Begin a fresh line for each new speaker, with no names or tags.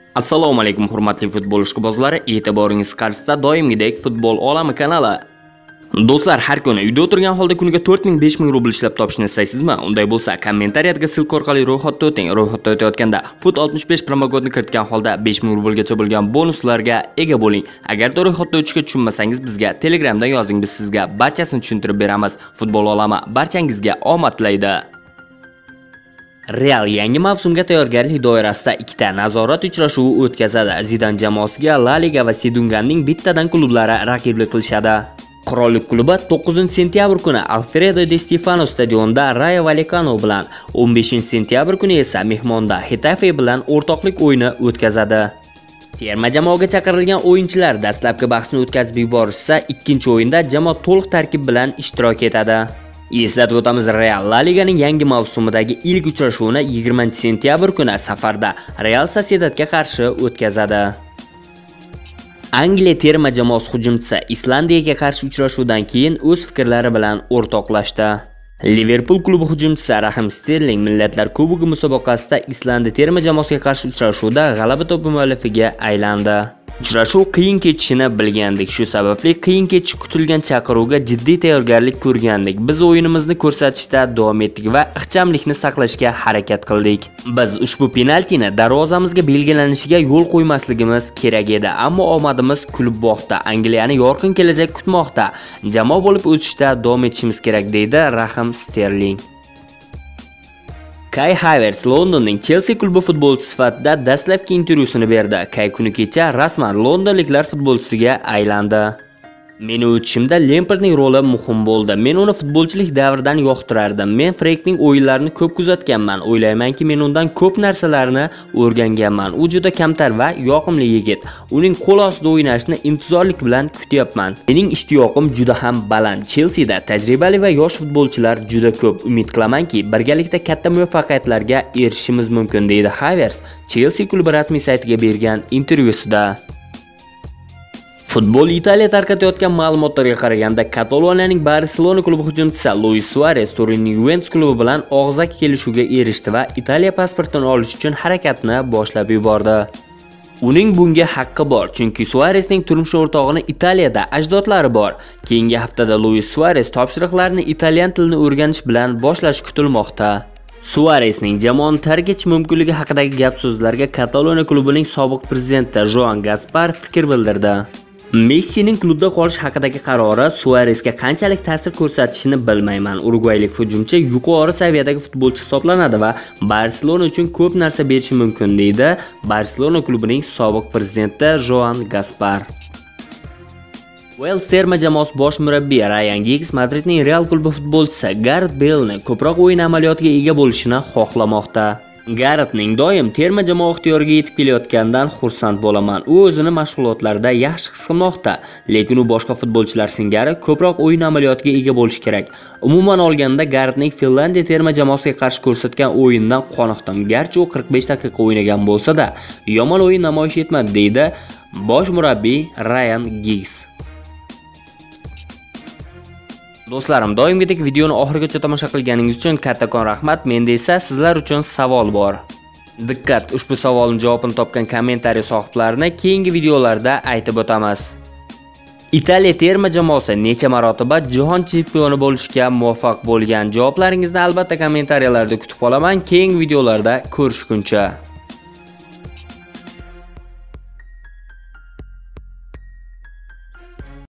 Assalomu alaykum hurmatli futbol ishqibozlari, e'tiboringiz qarshisida doimgidek futbol olami kanali. Do'stlar, har kuni uyda o'tirgan holda kuniga 4000-5000 rubl ishlab topishni istaysizmi? Unday bo'lsa, kommentariyatga silk orqali ro'yxatda o'ting. Ro'yxatda o'tayotganda FUT65 promokodni kiritgan holda 5000 rublgacha bo'lgan bonuslarga ega bo'ling. Agarda ro'yxatda o'tishga tushunmasangiz, bizga Telegramdan yozing, biz sizga barchasini tushuntirib beramiz. Futbol olami barchangizga omad tilaydi. Real yangi mavsumga tayyorgarlik doirasida ikkita nazorat uchrashuvi o'tkazadi. Zidan jamoasiga La Liga va Sedunganning bittadan klublari raqiblik qilishadi. Qirollik klubi 9-sentyabr kuni Alfredo Di Stefano stadionida Rayo Vallecano bilan, 15-sentyabr kuni esa mehmonda Getafe bilan o'rtoqlik o'yini o'tkazadi. Terma jamoaga chaqirilgan o'yinchilar dastlabki bahsni o'tkazib yuborishsa, ikkinchi o'yinda jamoa to'liq tarkib bilan ishtirok etadi. Eslatib o'tamiz, Real La Liganing yangi mavsumidagi ilk uchrashuvini 20-sentyabr kuni safarda Real Sociedadga qarshi o'tkazadi. Angliya terma jamoasi hujumchisi Islandiyaga qarshi uchrashuvdan keyin o'z fikrlari bilan o'rtoqlashdi. Liverpool klubi hujumchisi Rahim Sterling Millatlar Kubogi musobaqasida Islandiya terma jamoasiga qarshi uchrashuvda g'alaba to'pi muallifiga aylandi. Uchrashuv qiyin kechishini bilgandik, shu sababli qiyin kechish kutilgan chaqiruvga jiddiy tayyorgarlik ko'rgandik. Biz o'yinimizni ko'rsatishda davom etdik va ixchamlikni saqlashga harakat qildik. Biz ushbu penaltini darvozamizga belgilanishiga yo'l qo'ymasligimiz kerak edi, ammo omadimiz kulib boqdi. Angliyani yorqin kelajak kutmoqda. Jamoa bo'lib o'sishda davom etishimiz kerak, deydi Rahim Sterling. Kai Havertz Londonning Chelsea klubi futbolchisi sifatida dastlabki intervyusini berdi. Kai kuni kecha rasman londonliklar futbolchisiga aylandi. Meni o'tishimda Lampardning roli muhim bo'ldi. Men uni futbolchilik davridan yoqtirardim. Men Frankning o'yinlarini ko'p kuzatganman. O'ylaymanki, men undan ko'p narsalarni o'rganganman. U juda kamtar va yoqimli yigit. Uning qo'l ostida o'ynashni intizorlik bilan kutyapman. Mening ishtiyoqim juda ham baland. Chelseada tajribali va yosh futbolchilar juda ko'p. Umid qilamanki, birgalikda katta muvaffaqiyatlarga erishishimiz mumkin, deydi Havertz Chelsea klubi rasmiy saytiga bergan intervyusida. Futbol Italiya tarqatayotgan ma'lumotlarga qaraganda, Kataloniyaning Barselona klubi hujumchisi Luis Suarez Turinning Juventus klubi bilan og'zaki kelishuvga erishdi va Italiya pasportini olish uchun harakatni boshlab yubordi. Uning bunga haqqi bor, chunki Suarezning turmush o'rtog'ining Italiyada ajdodlari bor. Keyingi haftada Luis Suarez topshiriqlarni italyan tilini o'rganish bilan boshlashi kutilmoqda. Suarezning jamoani tark etish mumkinligi haqidagi gap-so'zlarga Kataloniya klubining sobiq prezidenti Joan Gaspar fikr bildirdi. Messining klubda qolish haqidagi qarori Suarezga qanchalik ta'sir ko'rsatishini bilmayman. Urugvaylik hujumchi yuqori saviyadagi futbolchi hisoblanadi va Barselona uchun ko'p narsa berishi mumkin, deydi Barselona klubining sobiq prezidenti Joan Gaspar. Wales terma jamoasi bosh murabbiyi Ryan Giggs Madridning Real klubi futbolchisi Gareth Bale'ni ko'proq o'yin amaliyotiga ega bo'lishini xohlamoqda. Garethning doim terma jamoa ixtiyoriga yetib kelayotganidan xursand bo'laman. U o'zini mashg'ulotlarda yaxshi his qilmoqda, lekin u boshqa futbolchilar singari ko'proq o'yin amaliyotiga ega bo'lishi kerak. Umuman olganda Garethning Finlandiya terma jamoasiga qarshi ko'rsatgan o'yindan qoniqdim. Garchi u 45 daqiqa o'ynagan bo'lsa-da, yomon o'yin namoyish etmadi, deydi bosh murabbiy Ryan Giggs. Do'stlarim, doimgidek videoni oxirigacha tomosha qilganingiz uchun kattakon rahmat. Menda esa sizlar uchun savol bor. Diqqat, ushbu savolning javobini topgan kommentariy sohiblarini keyingi videolarda aytib o'tamiz. Italiya terma jamoasi necha marotaba jahon chempioni bo'lishga muvaffaq bo'lgan? Javoblaringizni albatta kommentariyalarda kutib qolaman. Keyingi videolarda ko'rishguncha